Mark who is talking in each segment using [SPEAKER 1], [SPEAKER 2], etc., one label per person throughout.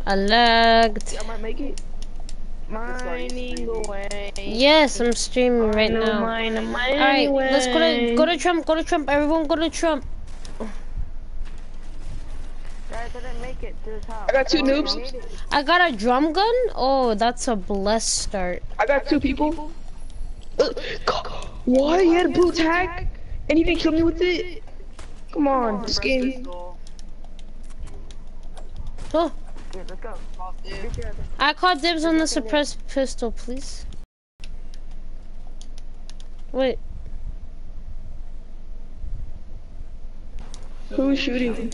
[SPEAKER 1] I lagged.
[SPEAKER 2] I might make it. Mining away.
[SPEAKER 1] Yes, I'm streaming right now. Alright, let's go to Trump, everyone go to Trump.
[SPEAKER 3] I didn't make it to the top.
[SPEAKER 2] I got 2 noobs.
[SPEAKER 1] I got a drum gun? Oh, that's a blessed start.
[SPEAKER 2] I got 2 people. What? He had a blue tag? And he didn't kill me with it? Come on, this game.
[SPEAKER 1] Oh,
[SPEAKER 3] Yeah, let's go.
[SPEAKER 1] I caught dibs on the suppressed pistol, please. Wait.
[SPEAKER 2] Who's shooting?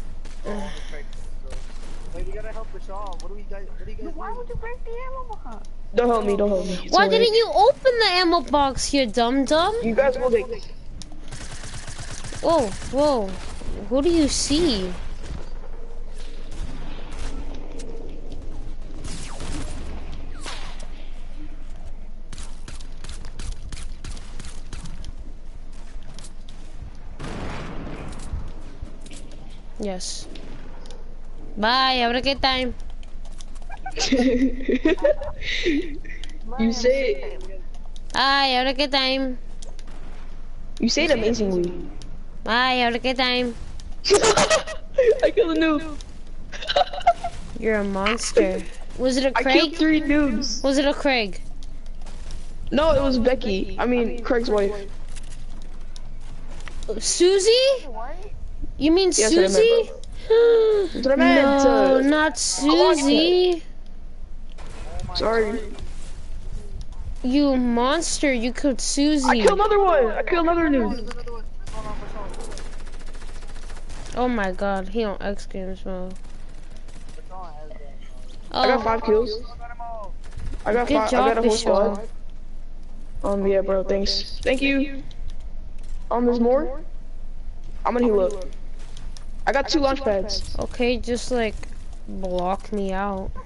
[SPEAKER 4] Wait, we gotta help Rashad. What do you guys
[SPEAKER 3] Why would you break the ammo box?
[SPEAKER 2] Don't help me, don't help me.
[SPEAKER 1] Why didn't you open the ammo box here, dum-dum?
[SPEAKER 2] You guys will take...
[SPEAKER 1] Whoa, whoa. Who do you see? Yes. Bye, have a good time.
[SPEAKER 2] You say it.
[SPEAKER 1] Bye, have a good time.
[SPEAKER 2] You say it amazingly.
[SPEAKER 1] Bye, have a good time.
[SPEAKER 2] I killed a noob.
[SPEAKER 1] You're a monster. Was it a
[SPEAKER 2] I
[SPEAKER 1] Craig?
[SPEAKER 2] killed 3 noobs.
[SPEAKER 1] Was it a Craig?
[SPEAKER 2] No, it was Becky. I mean, Craig's wife.
[SPEAKER 1] Susie? You mean
[SPEAKER 2] Yes, I
[SPEAKER 1] Susie?
[SPEAKER 2] That's what I meant.
[SPEAKER 1] No, not Susie.
[SPEAKER 2] Sorry.
[SPEAKER 1] You monster, you killed Susie.
[SPEAKER 2] I killed another one. I killed another noob.
[SPEAKER 1] Oh my god, he on X Games mode.
[SPEAKER 2] I got
[SPEAKER 1] Oh,
[SPEAKER 2] 5 kills. I got
[SPEAKER 1] good
[SPEAKER 2] 5.
[SPEAKER 1] job,
[SPEAKER 2] I got a whole
[SPEAKER 1] Bishop.
[SPEAKER 2] squad. Yeah, bro. Thanks. Thank you. There's more. I'm gonna heal up. I got 2 launch pads.
[SPEAKER 1] Okay, just like block me out.